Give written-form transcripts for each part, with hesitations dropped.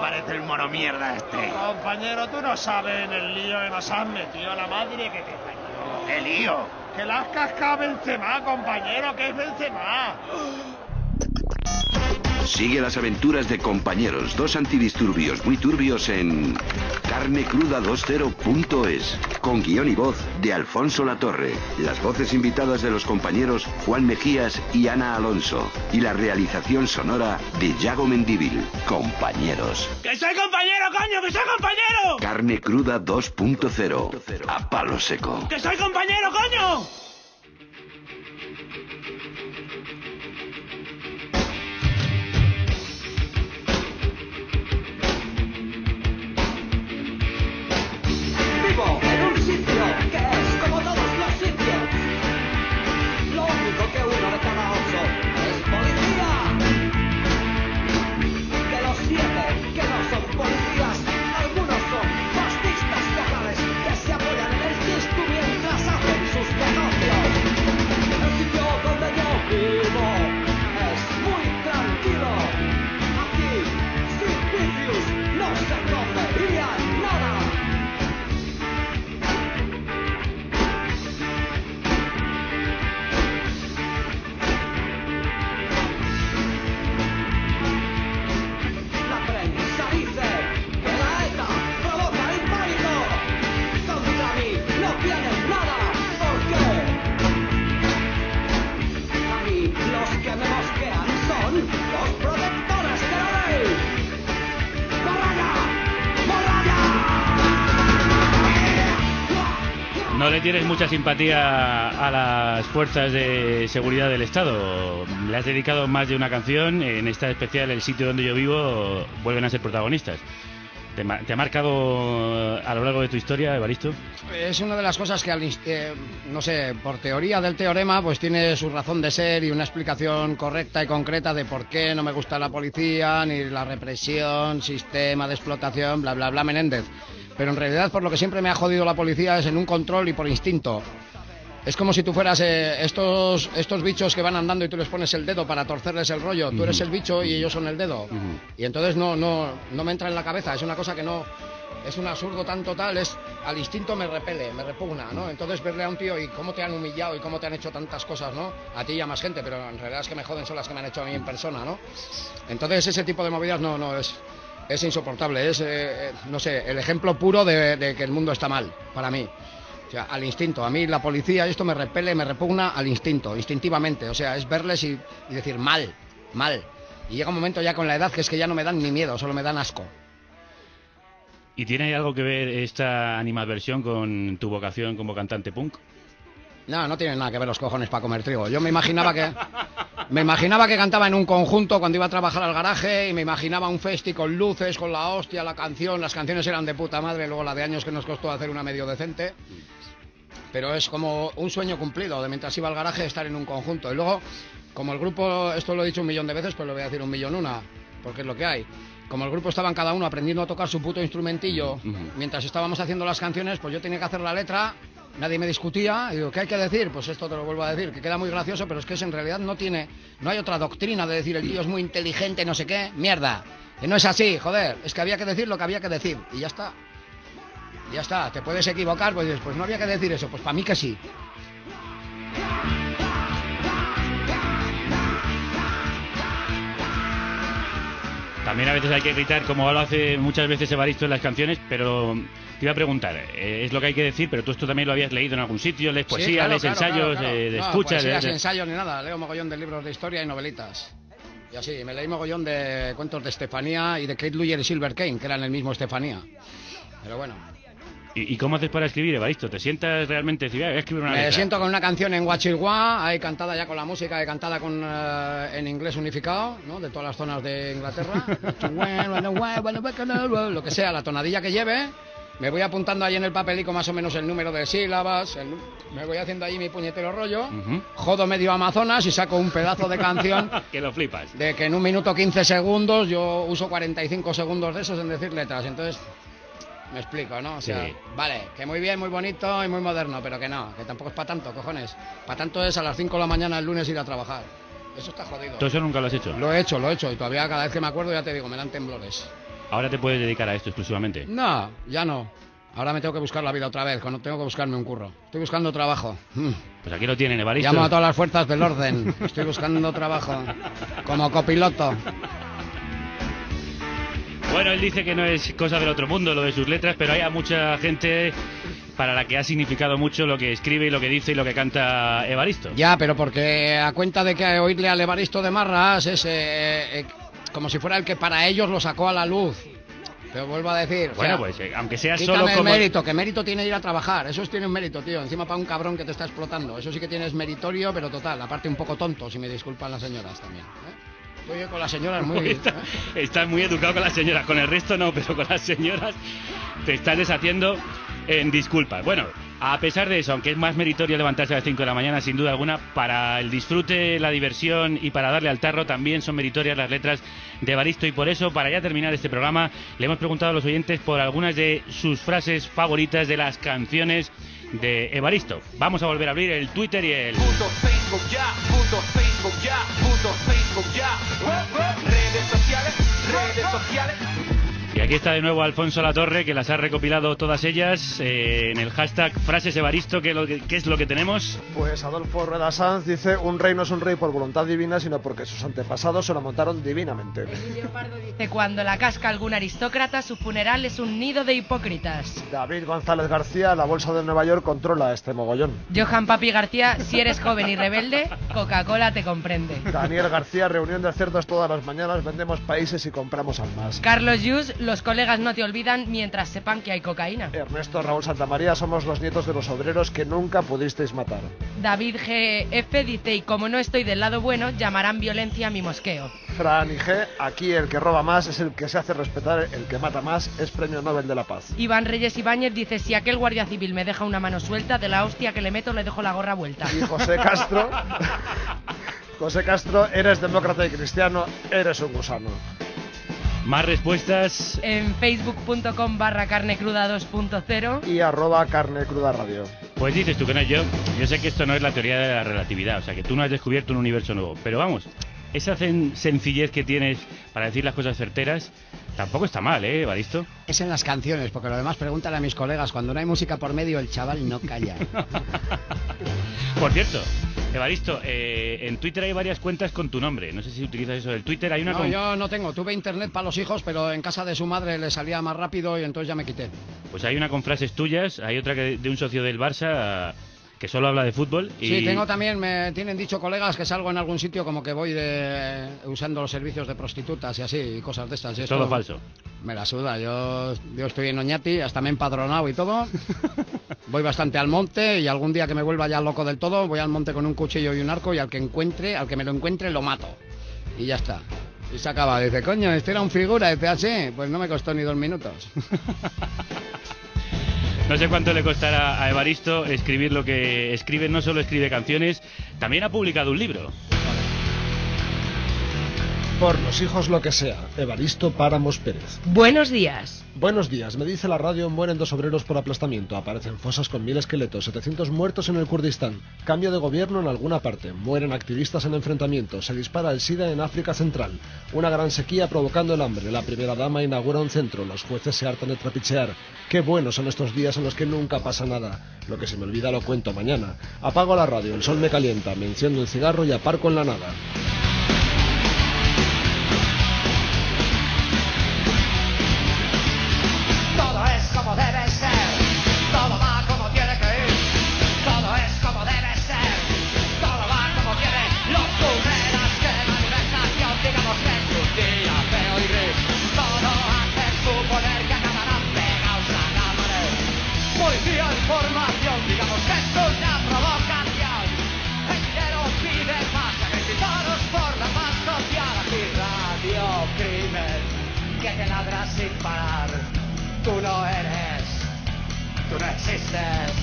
parece el mono mierda este? Compañero, tú no sabes en el lío que nos han metido la madre que te parió. ¿Qué lío? Que la has cascado Benzema, compañero, que es Benzema. Sigue las aventuras de Compañeros, dos antidisturbios muy turbios en carnecruda20.es, con guión y voz de Alfonso Latorre, las voces invitadas de los compañeros Juan Mejías y Ana Alonso, y la realización sonora de Yago Mendívil. Compañeros. ¡Que soy compañero, coño! ¡Que soy compañero! Carne Cruda 2.0, a palo seco. ¡Que soy compañero, coño! Vivo en un sitio que es como todos los sitios. Lo único que uno de cada 8 es policía. De los 7 que no son policías, algunos son fascistas locales que se apoyan en el disco mientras hacen sus negocios. El sitio donde yo vivo es muy tranquilo. Aquí, sin vicios, no se comería nada. La prensa dice que la ETA provoca el pánico. Contra mí no tienen nada, porque a mí los que me mosquean son los protectores de la ley. ¡Morralla! ¡Morralla! No le tienes mucha simpatía a las fuerzas de seguridad del Estado. Le has dedicado más de una canción. En esta especial, El sitio donde yo vivo, vuelven a ser protagonistas. ¿Te ha marcado a lo largo de tu historia, Evaristo? Es una de las cosas que, no sé, por teoría del teorema, pues tiene su razón de ser y una explicación correcta y concreta de por qué no me gusta la policía, ni la represión, sistema de explotación, bla, bla, bla, Menéndez. Pero en realidad, por lo que siempre me ha jodido la policía es en un control y por instinto. Es como si tú fueras estos bichos que van andando y tú les pones el dedo para torcerles el rollo. Tú eres el bicho y ellos son el dedo. Y entonces no me entra en la cabeza. Es una cosa que no... Es un absurdo tan total, al instinto me repele, me repugna, ¿no? Entonces verle a un tío y cómo te han humillado y cómo te han hecho tantas cosas, ¿no? A ti y a más gente, pero en realidad es que me joden son las que me han hecho a mí en persona, ¿no? Entonces ese tipo de movidas es insoportable, no sé, el ejemplo puro de que el mundo está mal, para mí. O sea, al instinto, a mí la policía, esto me repele, me repugna al instinto, instintivamente. O sea, es verles y decir mal. Y llega un momento ya con la edad que es que ya no me dan ni miedo, solo me dan asco. ¿Y tiene algo que ver esta animadversión con tu vocación como cantante punk? No tiene nada que ver los cojones para comer trigo. Yo me imaginaba que cantaba en un conjunto cuando iba a trabajar al garaje y me imaginaba un festi con luces, con la hostia, la canción. Las canciones eran de puta madre, luego la de años que nos costó hacer una medio decente. Pero es como un sueño cumplido de mientras iba al garaje estar en un conjunto. Y luego, como el grupo, esto lo he dicho 1.000.000 de veces, pero lo voy a decir 1.000.001, porque es lo que hay. Como el grupo estaban cada uno aprendiendo a tocar su puto instrumentillo, mientras estábamos haciendo las canciones, pues yo tenía que hacer la letra, nadie me discutía, y digo, ¿qué hay que decir? Pues esto te lo vuelvo a decir, que queda muy gracioso, pero es que en realidad no hay otra doctrina de decir el tío es muy inteligente, no sé qué, mierda, que no es así, joder, es que había que decir lo que había que decir, y ya está. Ya está, te puedes equivocar, pues dices, pues no había que decir eso, pues para mí que sí. También a veces hay que gritar, como lo hace muchas veces Evaristo en las canciones, pero te iba a preguntar, es lo que hay que decir, pero tú esto también lo habías leído en algún sitio, lees poesía, sí, claro, lees ensayos, claro. De no, escuchas... Poesías, ensayos ni nada, leo mogollón de libros de historia y novelitas. Y así, me leí mogollón de cuentos de Estefanía y de Kate Luyer y Silver Kane, que eran el mismo Estefanía. Pero bueno... ¿Y cómo haces para escribir, Evaristo? ¿Te sientas realmente? Voy a escribir una letra. Me siento con una canción en guachirguá, ahí cantada ya con la música, cantada en inglés unificado, ¿no? De todas las zonas de Inglaterra. Lo que sea, la tonadilla que lleve. Me voy apuntando ahí en el papelico más o menos el número de sílabas. Me voy haciendo ahí mi puñetero rollo. Jodo medio Amazonas y saco un pedazo de canción. Que lo flipas. De que en 1 minuto 15 segundos yo uso 45 segundos de esos en decir letras. Entonces... Me explico, ¿no? O sea, sí. Vale, que muy bien, muy bonito y muy moderno, pero que no, que tampoco es para tanto, cojones. Para tanto es a las 5 de la mañana el lunes ir a trabajar. Eso está jodido. ¿Tú eso nunca lo has hecho? Lo he hecho, y todavía cada vez que me acuerdo, ya te digo, me dan temblores. ahora te puedes dedicar a esto exclusivamente. No, ya no. Ahora me tengo que buscar la vida otra vez, cuando tengo que buscarme un curro. Estoy buscando trabajo. Pues aquí lo tienen, Evaristo. Llamo a todas las fuerzas del orden. Estoy buscando trabajo. Como copiloto. Bueno, él dice que no es cosa del otro mundo lo de sus letras, pero hay a mucha gente para la que ha significado mucho lo que escribe y lo que dice y lo que canta Evaristo. Ya, pero porque a cuenta de que oírle al Evaristo de Marras es como si fuera el que para ellos lo sacó a la luz. Pero vuelvo a decir, bueno, o sea, pues aunque sea quítame solo el como... mérito, que mérito tiene ir a trabajar. Eso tiene un mérito, tío. Encima para un cabrón que te está explotando. Eso sí que tienes meritorio, pero total. Aparte un poco tonto, si me disculpan las señoras también. Estoy con las señoras muy... Estás muy educado con las señoras. Con el resto no, pero con las señoras te estás deshaciendo en disculpas. Bueno, a pesar de eso, aunque es más meritorio levantarse a las 5 de la mañana, sin duda alguna, para el disfrute, la diversión y para darle al tarro también son meritorias las letras de Evaristo. Y por eso, para ya terminar este programa, le hemos preguntado a los oyentes por algunas de sus frases favoritas de las canciones de Evaristo. Vamos a volver a abrir el Twitter y el... Punto Facebook ya, punto Facebook ya, punto Facebook ya. Redes sociales. Y aquí está de nuevo Alfonso Latorre, que las ha recopilado todas ellas en el hashtag Frases Evaristo. ¿Qué es lo que tenemos? Pues Adolfo Rueda Sanz dice: un rey no es un rey por voluntad divina, sino porque sus antepasados se lo montaron divinamente. Emilio Pardo dice: cuando la casca algún aristócrata, su funeral es un nido de hipócritas. David González García: la bolsa de Nueva York controla este mogollón. Johan Papi García: si eres joven y rebelde, Coca-Cola te comprende. Daniel García: reunión de cerdos todas las mañanas, vendemos países y compramos almas. Carlos Yus: los colegas no te olvidan mientras sepan que hay cocaína. Ernesto Raúl Santamaría: somos los nietos de los obreros que nunca pudisteis matar. David GF dice: y como no estoy del lado bueno, llamarán violencia a mi mosqueo. Fran y G: aquí el que roba más es el que se hace respetar, el que mata más es premio Nobel de la Paz. Iván Reyes Ibáñez dice: si aquel guardia civil me deja una mano suelta, de la hostia que le meto le dejo la gorra vuelta. Y José Castro: José Castro, eres demócrata y cristiano, eres un gusano. Más respuestas en facebook.com/carnecruda 2.0 y @carnecruda radio. Pues dices tú que no, yo sé que esto no es la teoría de la relatividad, o sea que tú no has descubierto un universo nuevo, pero vamos, esa sencillez que tienes para decir las cosas certeras tampoco está mal, Evaristo. Es en las canciones, porque lo demás pregúntale a mis colegas, cuando no hay música por medio el chaval no calla. Por cierto, Evaristo, en Twitter hay varias cuentas con tu nombre. No sé si utilizas eso del Twitter. Hay una No, yo no tengo. Tuve internet para los hijos, pero en casa de su madre le salía más rápido y entonces ya me quité. Pues hay una con frases tuyas, hay otra de un socio del Barça que solo habla de fútbol. Y... Sí, tengo también, me tienen dicho colegas que salgo en algún sitio como que voy usando los servicios de prostitutas y así, y cosas de estas. Y todo falso. Me la suda, yo estoy en Oñati, hasta me he empadronado y todo. Voy bastante al monte y algún día que me vuelva ya loco del todo, voy al monte con un cuchillo y un arco y al que me lo encuentre lo mato. Y ya está. Y se acaba, dice, coño, este era un figura, dice, así, pues no me costó ni 2 minutos. No sé cuánto le costará a Evaristo escribir lo que escribe. No solo escribe canciones, también ha publicado un libro. Por los hijos lo que sea, Evaristo Páramos Pérez. Buenos días. Buenos días, me dice la radio: mueren 2 obreros por aplastamiento, aparecen fosas con 1000 esqueletos, 700 muertos en el Kurdistán, cambio de gobierno en alguna parte, mueren activistas en enfrentamientos, se dispara el SIDA en África Central, una gran sequía provocando el hambre, la primera dama inaugura un centro, los jueces se hartan de trapichear. Qué buenos son estos días en los que nunca pasa nada, lo que se me olvida lo cuento mañana. Apago la radio, el sol me calienta, me enciendo el cigarro y aparco en la nada. Todo es como debe ser, todo va como tiene que ir. Todo es como debe ser, todo va como quiere. Los turneras que manifestación, digamos que es un día feo y gris. Todo hace suponer que acabarán pegados a la pared. Policía en formación, digamos que es una provocación. El que nos pide más, a gritaros por la paz social. Aquí Radio Crimen, que te ladra sin parar. Tú no eres, tú no existes.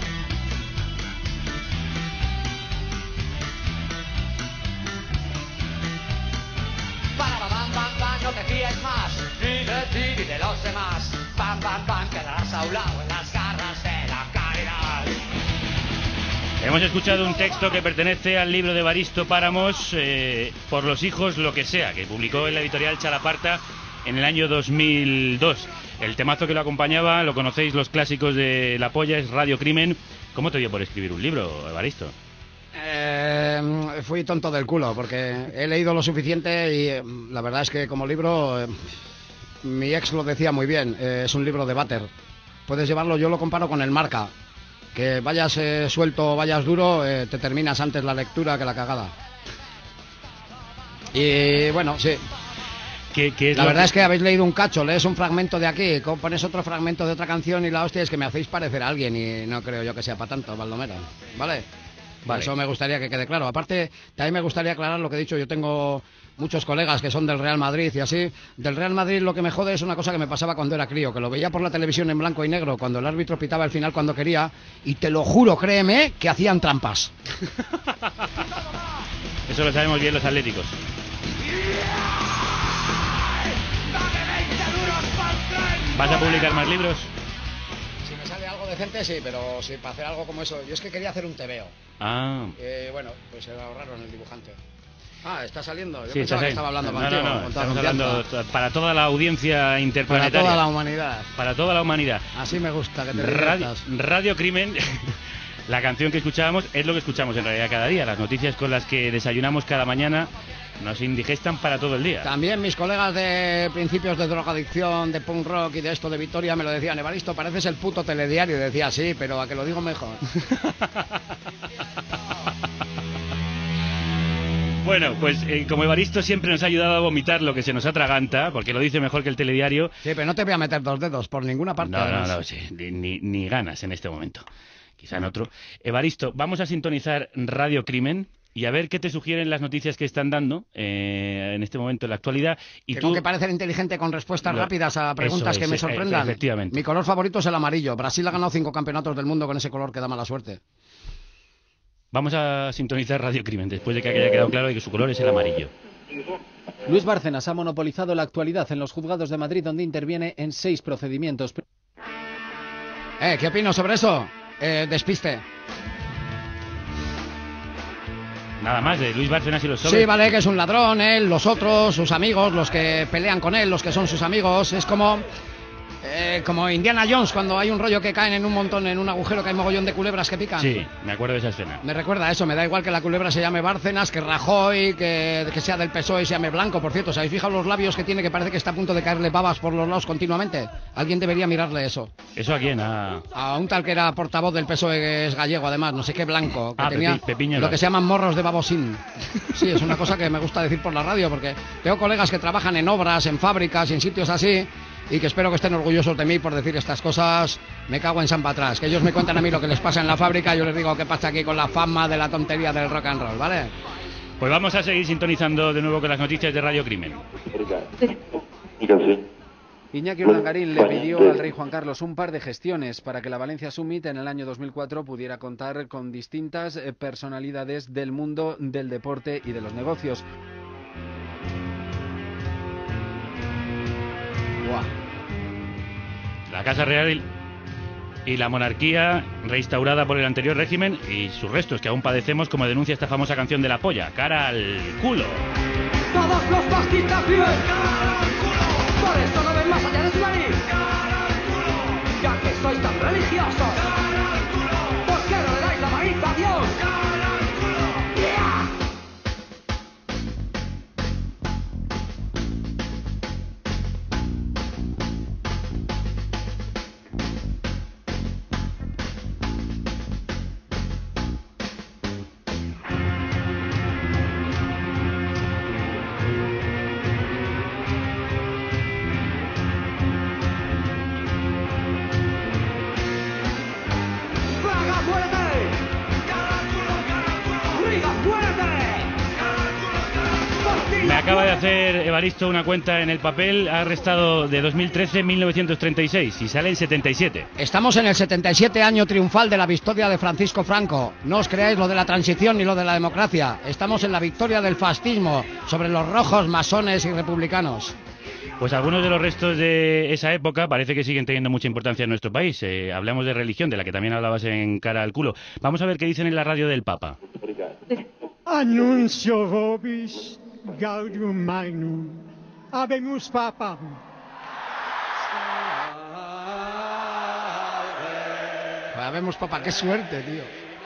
Para, bam, bam, bam, no te fíes más, ni de ti ni de los demás. Bam, bam, bam, quedarás a un lado en las garras de la caridad. Hemos escuchado un texto que pertenece al libro de Evaristo Páramos, Por los hijos lo que sea, que publicó en la editorial Chalaparta en el año 2002. El temazo que lo acompañaba, lo conocéis los clásicos de La Polla, es Radio Crimen. ¿Cómo te dio por escribir un libro, Evaristo? Fui tonto del culo, porque he leído lo suficiente y la verdad es que como libro, mi ex lo decía muy bien, es un libro de váter. Puedes llevarlo, yo lo comparo con el Marca, que vayas suelto o vayas duro, te terminas antes la lectura que la cagada. Y bueno, sí. La verdad es que habéis leído un cacho, lees un fragmento de aquí, pones otro fragmento de otra canción y la hostia es que me hacéis parecer a alguien y no creo yo que sea para tanto, Baldomero. ¿Vale? Eso me gustaría que quede claro. Aparte, también me gustaría aclarar lo que he dicho. Yo tengo muchos colegas que son del Real Madrid y así. Del Real Madrid lo que me jode es una cosa que me pasaba cuando era crío, que lo veía por la televisión en blanco y negro, cuando el árbitro pitaba el final cuando quería, y te lo juro, créeme, que hacían trampas. Eso lo sabemos bien los atléticos. ¿Vas a publicar más libros? Si me sale algo decente, sí, pero si para hacer algo como eso... Yo es que quería hacer un tebeo. Bueno, pues se lo ahorraron el dibujante. Está saliendo. Yo pensaba que estaba hablando contigo. No, estamos hablando para toda la audiencia interplanetaria. Para toda la humanidad. Para toda la humanidad. Así me gusta que te diviertas. Radio Crimen... La canción que escuchábamos es lo que escuchamos en realidad cada día. Las noticias con las que desayunamos cada mañana nos indigestan para todo el día. También mis colegas de principios de drogadicción, de punk rock y de esto de Vitoria me lo decían: Evaristo, pareces el puto telediario. Y decía, sí, pero a que lo digo mejor. Bueno, pues como Evaristo siempre nos ha ayudado a vomitar lo que se nos atraganta, porque lo dice mejor que el telediario. Sí, pero no te voy a meter dos dedos por ninguna parte. No, sí, ni ganas en este momento. Quizá en otro. Evaristo, vamos a sintonizar Radio Crimen y a ver qué te sugieren las noticias que están dando en este momento en la actualidad. Y tengo que parecer inteligente con respuestas rápidas a preguntas que me sorprendan. Efectivamente. Mi color favorito es el amarillo. Brasil ha ganado 5 campeonatos del mundo con ese color que da mala suerte. Vamos a sintonizar Radio Crimen después de que haya quedado claro de que su color es el amarillo. Luis Bárcenas ha monopolizado la actualidad en los juzgados de Madrid, donde interviene en 6 procedimientos. ¿Qué opino sobre eso? Despiste. Nada más, de Luis Bárcenas y los sobres. Sí, vale, que es un ladrón, él, los otros, sus amigos, los que pelean con él, los que son sus amigos. Es como Indiana Jones, cuando hay un rollo que caen en un montón, en un agujero que hay mogollón de culebras que pican. Sí, me acuerdo de esa escena. Me recuerda a eso, me da igual que la culebra se llame Bárcenas, que Rajoy, que sea del PSOE y se llame Blanco. Por cierto, ¿os habéis fijado los labios que tiene, que parece que está a punto de caerle babas por los lados continuamente? Alguien debería mirarle eso. ¿Eso a quién? A un tal que era portavoz del PSOE, que es gallego además, no sé qué Blanco, que tenía Pepiño, lo que se llaman morros de babosín. Sí, es una cosa que me gusta decir por la radio, porque tengo colegas que trabajan en obras, en fábricas y en sitios así, y que espero que estén orgullosos de mí por decir estas cosas. Me cago en San Patrás, que ellos me cuentan a mí lo que les pasa en la fábrica, yo les digo qué pasa aquí con la fama de la tontería del rock and roll, ¿vale? Pues vamos a seguir sintonizando de nuevo con las noticias de Radio Crimen. Iñaki Urdangarín le pidió al rey Juan Carlos un par de gestiones para que la Valencia Summit en el año 2004 pudiera contar con distintas personalidades del mundo del deporte y de los negocios. La Casa Real y la monarquía reinstaurada por el anterior régimen y sus restos que aún padecemos, como denuncia esta famosa canción de La Polla, Cara al culo. Todos los fascistas viven cara al culo. Por eso no ven más allá de su nariz. Cara al culo. Ya que sois tan religiosos. Cara al culo. ¿Por qué no le dais la nariz a Dios? Cara al culo. ¡Yeah! Me acaba de hacer Evaristo una cuenta en el papel, ha restado de 2013 1936 y sale en 77. Estamos en el 77 año triunfal de la victoria de Francisco Franco. No os creáis lo de la transición ni lo de la democracia. Estamos en la victoria del fascismo sobre los rojos, masones y republicanos. Pues algunos de los restos de esa época parece que siguen teniendo mucha importancia en nuestro país. Hablamos de religión, de la que también hablabas en Cara al culo. Vamos a ver qué dicen en la radio del Papa. Annuncio vobis gaudium magnum Habemus Papa. Habemos papá, qué suerte, tío.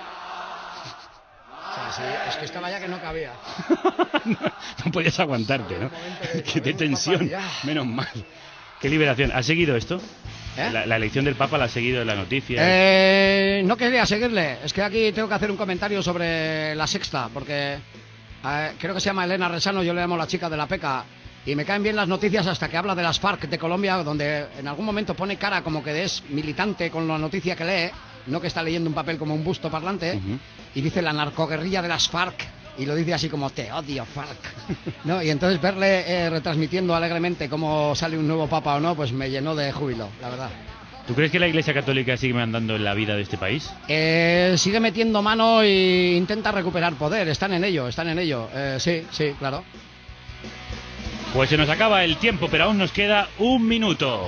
O sea, sí, es que estaba ya que no cabía. No podías aguantarte, ¿no? Qué tensión. Menos mal. Qué liberación. ¿Has seguido esto? La elección del Papa la has seguido en la noticia. No quería seguirle. Es que aquí tengo que hacer un comentario sobre La Sexta, porque creo que se llama Elena Resano, yo le llamo la chica de la peca. Y me caen bien las noticias hasta que habla de las FARC de Colombia, donde en algún momento pone cara como que es militante con la noticia que lee, no que está leyendo un papel como un busto parlante, y dice la narcoguerrilla de las FARC, y lo dice así como te odio FARC, ¿no? Y entonces verle retransmitiendo alegremente cómo sale un nuevo papa o no, pues me llenó de júbilo, la verdad. ¿Tú crees que la Iglesia Católica sigue mandando en la vida de este país? Sigue metiendo mano e intenta recuperar poder, están en ello, sí, claro. Pues se nos acaba el tiempo, pero aún nos queda un minuto.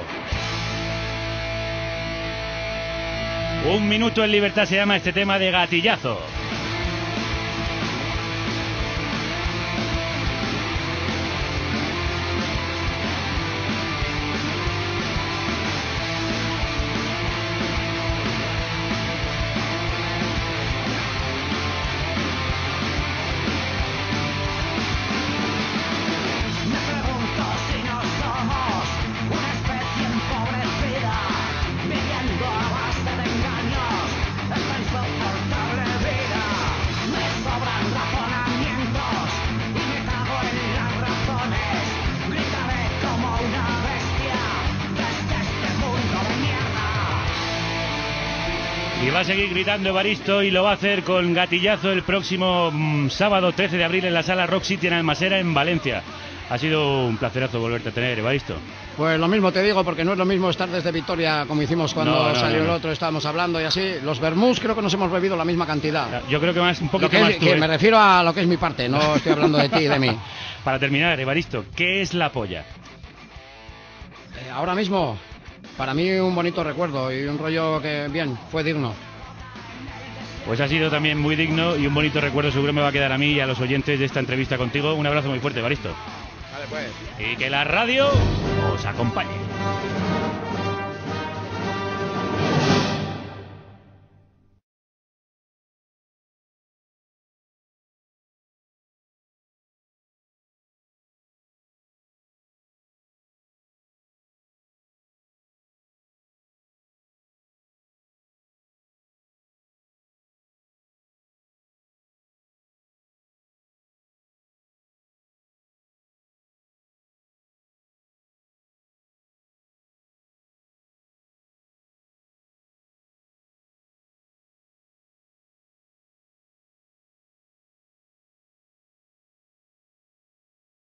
Un minuto en libertad se llama este tema de Gatillazo. Y va a seguir gritando Evaristo y lo va a hacer con Gatillazo el próximo sábado 13 de abril en la sala Rock City en Almasera, en Valencia. Ha sido un placerazo volverte a tener, Evaristo. Pues lo mismo te digo, porque no es lo mismo estar desde Vitoria como hicimos cuando salió el otro, estábamos hablando y así. Los vermús creo que nos hemos bebido la misma cantidad. Yo creo que más, un poquito más tú, que me refiero a lo que es mi parte, no estoy hablando de ti y de mí. Para terminar, Evaristo, ¿qué es la polla? Ahora mismo, para mí un bonito recuerdo y un rollo que, bien, fue digno. Pues ha sido también muy digno y un bonito recuerdo seguro me va a quedar a mí y a los oyentes de esta entrevista contigo. Un abrazo muy fuerte, Evaristo. Vale, pues. Y que la radio os acompañe.